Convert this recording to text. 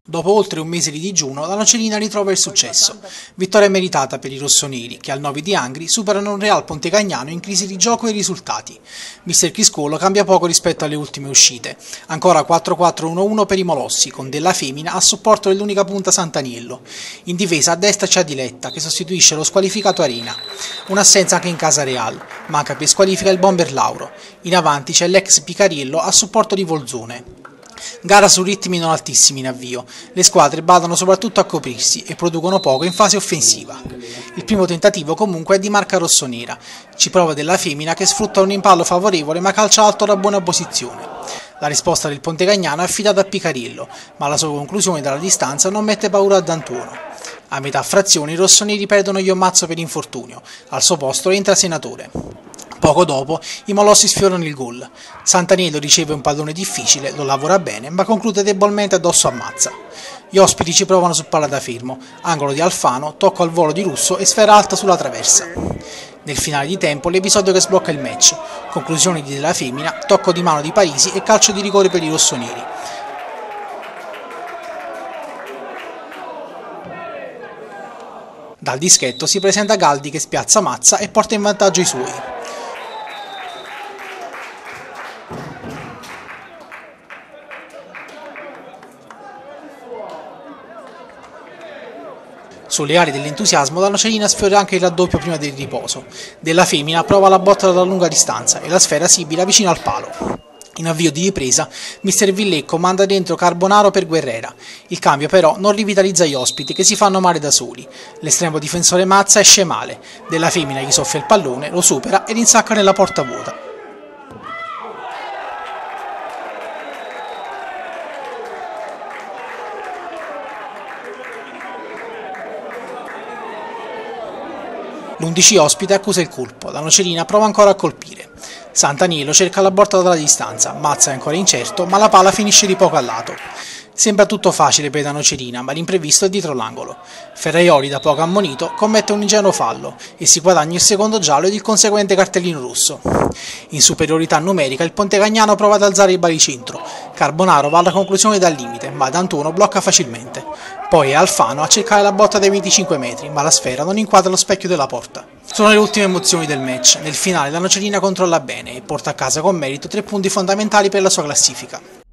Dopo oltre un mese di digiuno, la Nocerina ritrova il successo. Vittoria meritata per i rossoneri, che al 9 di Angri superano un Real Pontecagnano in crisi di gioco e risultati. Mister Criscuolo cambia poco rispetto alle ultime uscite. Ancora 4-4-1-1 per i molossi, con Della Femina a supporto dell'unica punta Sant'Aniello. In difesa a destra c'è Diletta, che sostituisce lo squalificato Arena. Un'assenza anche in casa Real. Manca per squalifica il bomber Lauro. In avanti c'è l'ex Picariello a supporto di Volzone. Gara su ritmi non altissimi in avvio, le squadre badano soprattutto a coprirsi e producono poco in fase offensiva. Il primo tentativo comunque è di marca rossonera, ci prova Della Femina che sfrutta un impallo favorevole ma calcia alto da buona posizione. La risposta del Pontecagnano è affidata a Picariello, ma la sua conclusione dalla distanza non mette paura a D'Antuono. A metà frazione i rossoneri perdono Iommazzo per infortunio, al suo posto entra Senatore. Poco dopo i molossi sfiorano il gol. Sant'Aniello riceve un pallone difficile, lo lavora bene, ma conclude debolmente addosso a Mazza. Gli ospiti ci provano su palla da fermo, angolo di Alfano, tocco al volo di Russo e sfera alta sulla traversa. Nel finale di tempo l'episodio che sblocca il match, conclusione di Della Femina, tocco di mano di Parisi e calcio di rigore per i rossoneri. Dal dischetto si presenta Galdi che spiazza Mazza e porta in vantaggio i suoi. Sulle ali dell'entusiasmo la Nocerina sfiora anche il raddoppio prima del riposo. Della Femina prova la botta da lunga distanza e la sfera sibila vicino al palo. In avvio di ripresa, Mister Villecco manda dentro Carbonaro per Guerrera. Il cambio però non rivitalizza gli ospiti che si fanno male da soli. L'estremo difensore Mazza esce male. Della Femina gli soffia il pallone, lo supera e rinsacca nella porta vuota. L'11 ospite accusa il colpo, la Nocerina prova ancora a colpire. Sant'Aniello cerca la botta dalla distanza, Mazza è ancora incerto, ma la palla finisce di poco a lato. Sembra tutto facile per la Nocerina, ma l'imprevisto è dietro l'angolo. Ferraioli, da poco ammonito, commette un ingenuo fallo e si guadagna il secondo giallo ed il conseguente cartellino rosso. In superiorità numerica il Pontecagnano prova ad alzare il baricentro. Carbonaro va alla conclusione dal limite, ma D'Antuono blocca facilmente. Poi è Alfano a cercare la botta dai 25 metri, ma la sfera non inquadra lo specchio della porta. Sono le ultime emozioni del match. Nel finale la Nocerina controlla bene e porta a casa con merito 3 punti fondamentali per la sua classifica.